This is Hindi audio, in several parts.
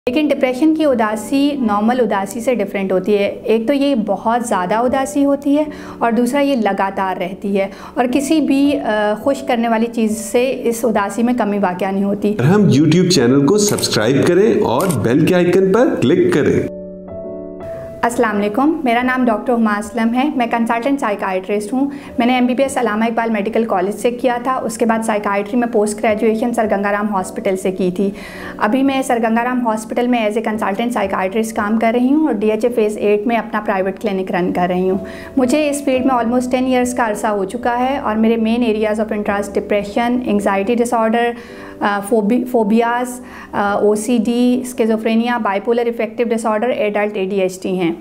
लेकिन डिप्रेशन की उदासी नॉर्मल उदासी से डिफरेंट होती है। एक तो ये बहुत ज़्यादा उदासी होती है और दूसरा ये लगातार रहती है और किसी भी खुश करने वाली चीज़ से इस उदासी में कमी वाक़या नहीं होती। हम YouTube चैनल को सब्सक्राइब करें और बेल के आइकन पर क्लिक करें। अस्सलाम वालेकुम, मेरा नाम डॉक्टर हुमा असलम है। मैं कंसल्टेंट साइकाइट्रिस्ट हूँ। मैंने MBBS Allama Iqbal medical college से किया था। उसके बाद साइकाइट्री में post graduation sir Gangaram hospital से की थी। अभी मैं सर गंगाराम हॉस्पिटल में एज ए कंसल्टेंट साइकाइट्रिस्ट काम कर रही हूँ और DHA फेज़ 8 में अपना प्राइवेट क्लिनिक रन कर रही हूँ। मुझे इस फील्ड में ऑलमोस्ट 10 ईयर्स का अरसा हो चुका है और मेरे main areas of interest depression, anxiety disorder, phobias, OCD, schizophrenia, bipolar affective disorder, adult ADHD हैं।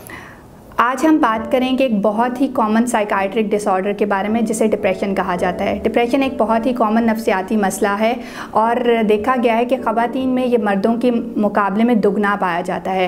आज हम बात करेंगे एक बहुत ही कॉमन साइकाइट्रिक डिसऑर्डर के बारे में जिसे डिप्रेशन कहा जाता है। डिप्रेशन एक बहुत ही कॉमन नफ्सियाती मसला है और देखा गया है कि ख़वातीन में ये मर्दों के मुकाबले में दुगना पाया जाता है।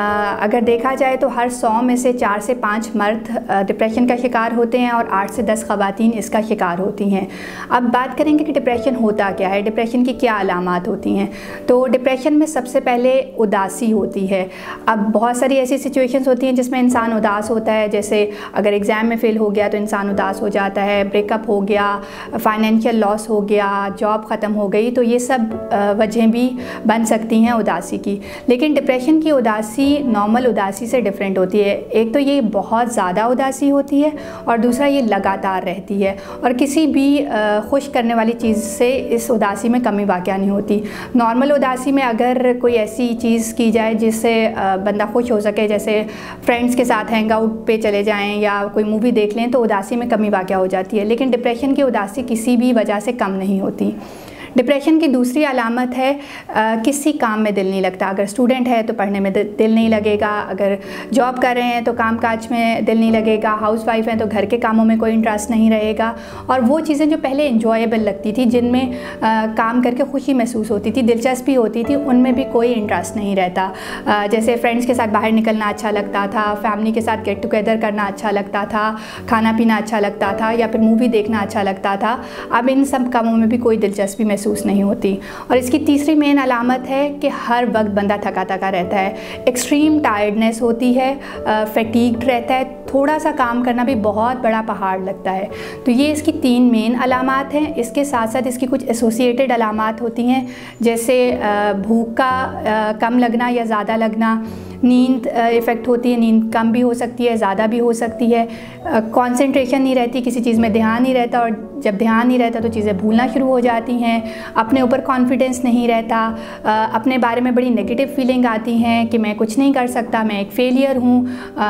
अगर देखा जाए तो हर 100 में से 4 से 5 मर्द डिप्रेशन का शिकार होते हैं और 8 से 10 ख़वातीन इसका शिकार होती हैं। अब बात करेंगे कि डिप्रेशन होता क्या है, डिप्रेशन की क्या अलामात होती हैं। तो डिप्रेशन में सबसे पहले उदासी होती है। अब बहुत सारी ऐसी सिचुएशंस होती हैं जिसमें इंसान उदास होता है, जैसे अगर एग्ज़ाम में फ़ेल हो गया तो इंसान उदास हो जाता है, ब्रेकअप हो गया, फाइनेंशियल लॉस हो गया, जॉब ख़त्म हो गई, तो ये सब वजहें भी बन सकती हैं उदासी की। लेकिन डिप्रेशन की उदासी नॉर्मल उदासी से डिफरेंट होती है। एक तो ये बहुत ज़्यादा उदासी होती है और दूसरा ये लगातार रहती है और किसी भी खुश करने वाली चीज़ से इस उदासी में कमी वाक़या नहीं होती। नॉर्मल उदासी में अगर कोई ऐसी चीज़ की जाए जिससे बंदा खुश हो सके, जैसे फ्रेंड्स के साथ हैंग आउट पे चले जाएं या कोई मूवी देख लें, तो उदासी में कमी वाक़या हो जाती है। लेकिन डिप्रेशन की उदासी किसी भी वजह से कम नहीं होती। डिप्रेशन की दूसरी अलामत है किसी काम में दिल नहीं लगता। अगर स्टूडेंट है तो पढ़ने में दिल नहीं लगेगा, अगर जॉब कर रहे हैं तो काम काज में दिल नहीं लगेगा, हाउसवाइफ हैं तो घर के कामों में कोई इंटरेस्ट नहीं रहेगा और वो चीज़ें जो पहले इंजॉयबल लगती थी, जिनमें काम करके खुशी महसूस होती थी, दिलचस्पी होती थी, उनमें भी कोई इंटरेस्ट नहीं रहता। जैसे फ्रेंड्स के साथ बाहर निकलना अच्छा लगता था, फैमिली के साथ गेट टुगेदर करना अच्छा लगता था, खाना पीना अच्छा लगता था या फिर मूवी देखना अच्छा लगता था। अब इन सब कामों में भी कोई दिलचस्पी महसूस नहीं होती। और इसकी तीसरी मेन अलामत है कि हर वक्त बंदा थका थका रहता है, एक्सट्रीम टायर्डनेस होती है, फैटीग्ड रहता है, थोड़ा सा काम करना भी बहुत बड़ा पहाड़ लगता है। तो ये इसकी 3 मेन अलामात हैं। इसके साथ साथ इसकी कुछ एसोसिएटेड अलामात होती हैं, जैसे भूख का कम लगना या ज़्यादा लगना, नींद इफ़ेक्ट होती है, नींद कम भी हो सकती है, ज़्यादा भी हो सकती है, कंसंट्रेशन नहीं रहती, किसी चीज़ में ध्यान नहीं रहता और जब ध्यान नहीं रहता तो चीज़ें भूलना शुरू हो जाती हैं, अपने ऊपर कॉन्फिडेंस नहीं रहता, अपने बारे में बड़ी नेगेटिव फीलिंग आती हैं कि मैं कुछ नहीं कर सकता, मैं एक फेलियर हूँ,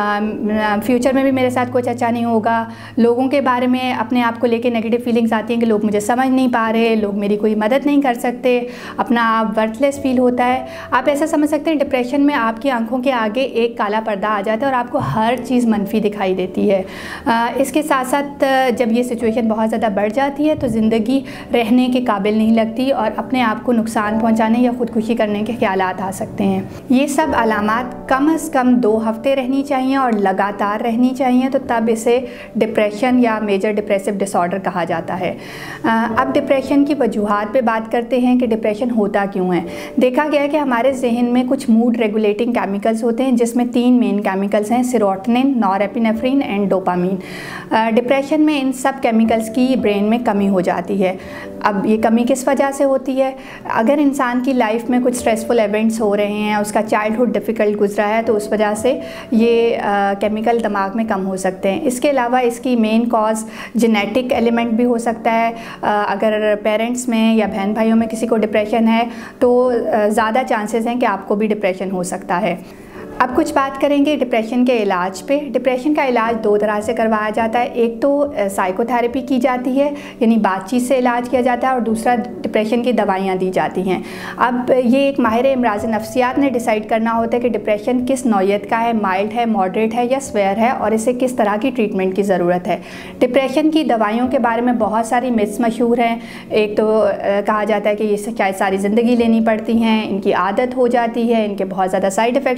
फ्यूचर में भी मेरे साथ कुछ अच्छा नहीं होगा। लोगों के बारे में अपने आप को लेके नेगेटिव फीलिंग्स आती हैं कि लोग मुझे समझ नहीं पा रहे, लोग मेरी कोई मदद नहीं कर सकते, अपना आप वर्थलेस फील होता है। आप ऐसा समझ सकते हैं डिप्रेशन में आपकी आंखों के आगे एक काला पर्दा आ जाता है और आपको हर चीज़ मनफी दिखाई देती है। इसके साथ साथ जब ये सिचुएशन बहुत ज़्यादा बढ़ जाती है तो ज़िंदगी रहने के काबिल नहीं लगती और अपने आप को नुकसान पहुंचाने या ख़ुदकुशी करने के ख्यालात आ सकते हैं। ये सब अलामात कम से कम 2 हफ्ते रहनी चाहिए और लगातार रहनी चाहिए, तो तब इसे डिप्रेशन या मेजर डिप्रेसिव डिसऑर्डर कहा जाता है। अब डिप्रेशन की वजूहात पे बात करते हैं कि डिप्रेशन होता क्यों है। देखा गया है कि हमारे जहन में कुछ मूड रेगुलेटिंग केमिकल्स होते हैं जिसमें 3 मेन केमिकल्स हैं, serotonin, norepinephrine and dopamine. Depression में इन सब केमिकल्स की ब्रेन में कमी हो जाती है। अब ये कमी किस वजह से होती है? अगर इंसान की लाइफ में कुछ स्ट्रेसफुल इवेंट्स हो रहे हैं, उसका चाइल्डहुड डिफ़िकल्ट गुजरा है, तो उस वजह से ये केमिकल दिमाग में कम हो सकते हैं। इसके अलावा इसकी मेन कॉज जेनेटिक एलिमेंट भी हो सकता है। अगर पेरेंट्स में या बहन भाइयों में किसी को डिप्रेशन है तो ज़्यादा चांसेस हैं कि आपको भी डिप्रेशन हो सकता है। अब कुछ बात करेंगे डिप्रेशन के इलाज पे। डिप्रेशन का इलाज 2 तरह से करवाया जाता है। एक तो साइकोथेरेपी की जाती है, यानी बातचीत से इलाज किया जाता है, और दूसरा डिप्रेशन की दवाइयाँ दी जाती हैं। अब ये एक माहिर इमराज नफ्सियात ने डिसाइड करना होता है कि डिप्रेशन किस नौइयत का है, माइल्ड है, मॉडरेट है या स्वेयर है, और इसे किस तरह की ट्रीटमेंट की ज़रूरत है। डिप्रेशन की दवाइयों के बारे में बहुत सारी मिथ्स मशहूर हैं। एक तो कहा जाता है कि ये शायद सारी ज़िंदगी लेनी पड़ती हैं, इनकी आदत हो जाती है, इनके बहुत ज़्यादा साइड इफ़ेक्ट्स होते हैं,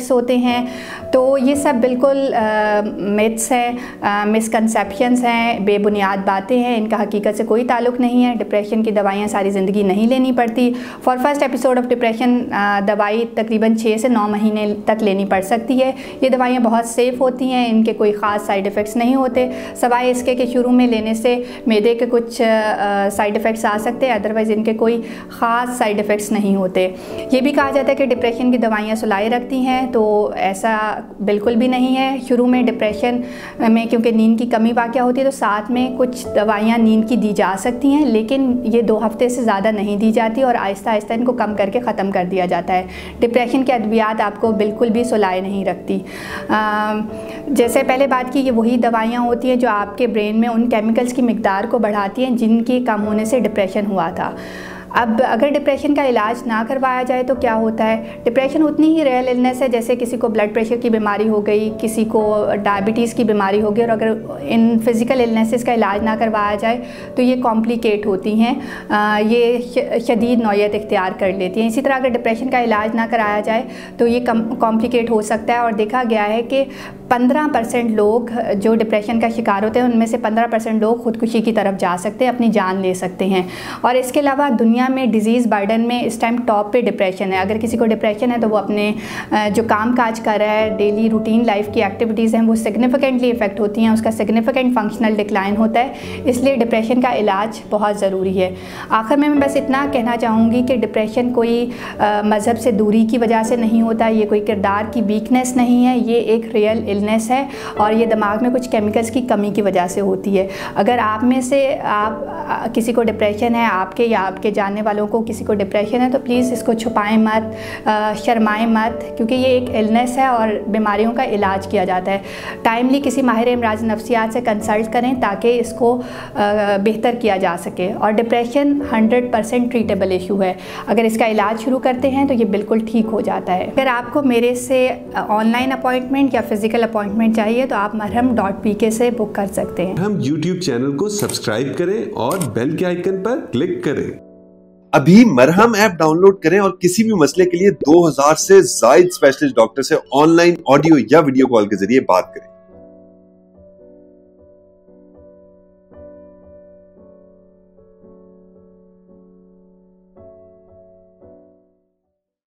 हैं। तो ये सब बिल्कुल मिथ्स हैं, मिसकंसेप्शंस हैं, बेबुनियाद बातें हैं, इनका हकीकत से कोई ताल्लुक़ नहीं है। डिप्रेशन की दवाइयाँ सारी ज़िंदगी नहीं लेनी पड़ती। For first episode of depression दवाई तकरीबन 6 से 9 महीने तक लेनी पड़ सकती है। ये दवाइयाँ बहुत सेफ़ होती हैं, इनके कोई ख़ास साइड इफ़ेक्ट्स नहीं होते, सवाए इसके कि शुरू में लेने से मैदे के कुछ साइड इफ़ेक्ट्स आ सकते हैं, अदरवाइज़ इनके कोई ख़ास साइड इफ़ेक्ट्स नहीं होते। ये भी कहा जाता है कि डिप्रेशन की दवाइयाँ सुलाए रखती हैं, तो ऐसा बिल्कुल भी नहीं है। शुरू में डिप्रेशन में क्योंकि नींद की कमी वाक़या होती है तो साथ में कुछ दवाइयाँ नींद की दी जा सकती हैं, लेकिन ये 2 हफ्ते से ज़्यादा नहीं दी जाती और आहिस्ता आहिस्ता इनको कम करके ख़त्म कर दिया जाता है। डिप्रेशन की अद्वियात आपको बिल्कुल भी सुलाए नहीं रखती। जैसे पहले बात की, ये वही दवाइयाँ होती हैं जो आपके ब्रेन में उन केमिकल्स की मिकदार को बढ़ाती हैं जिनके कम होने से डिप्रेशन हुआ था। अब अगर डिप्रेशन का इलाज ना करवाया जाए तो क्या होता है? डिप्रेशन उतनी ही रियल इलनेस है जैसे किसी को ब्लड प्रेशर की बीमारी हो गई, किसी को डायबिटीज़ की बीमारी हो गई, और अगर इन फिज़िकल इलनेसेस का इलाज ना करवाया जाए तो ये कॉम्प्लिकेट होती हैं, ये शदीद नौयत इख्तियार कर लेती हैं। इसी तरह अगर डिप्रेशन का इलाज ना कराया जाए तो ये कॉम्प्लिकेट हो सकता है, और देखा गया है कि 15% लोग जो डिप्रेशन का शिकार होते हैं उनमें से 15% लोग ख़ुदकुशी की तरफ जा सकते हैं, अपनी जान ले सकते हैं। और इसके अलावा दुनिया में डिज़ीज़ बर्डन में इस टाइम टॉप पे डिप्रेशन है। अगर किसी को डिप्रेशन है तो वो अपने जो काम काज कर रहा है, डेली रूटीन लाइफ की एक्टिविटीज़ हैं, वो सिग्निफिकेंटली इफ़ेक्ट होती हैं, उसका सिग्निफिकेंट फंक्शनल डिक्लाइन होता है। इसलिए डिप्रेशन का इलाज बहुत ज़रूरी है। आखिर में मैं बस इतना कहना चाहूँगी कि डिप्रेशन कोई मज़हब से दूरी की वजह से नहीं होता, ये कोई किरदार की वीकनेस नहीं है, ये एक रियल इलनेस है और ये दिमाग में कुछ केमिकल्स की कमी की वजह से होती है। अगर आप में से किसी को डिप्रेशन है, आपके या आपके जानने वालों को किसी को डिप्रेशन है, तो प्लीज़ इसको छुपाएं मत, शर्माएं मत, क्योंकि ये एक इलनेस है और बीमारियों का इलाज किया जाता है। टाइमली किसी माहिर इमराज नफ्सियात से कंसल्ट करें ताकि इसको बेहतर किया जा सके। और डिप्रेशन 100% ट्रीटेबल इशू है। अगर इसका इलाज शुरू करते हैं तो ये बिल्कुल ठीक हो जाता है। अगर आपको मेरे से ऑनलाइन अपॉइंटमेंट या फिज़िकल अपॉइंटमेंट चाहिए तो आप marham.pk से बुक कर सकते हैं। हम YouTube चैनल को सब्सक्राइब करें और बेल के आइकन पर क्लिक करें। अभी मरहम ऐप डाउनलोड करें और किसी भी मसले के लिए 2000 से ज्यादा स्पेशलिस्ट डॉक्टर से ऑनलाइन ऑडियो या वीडियो कॉल के जरिए बात करें।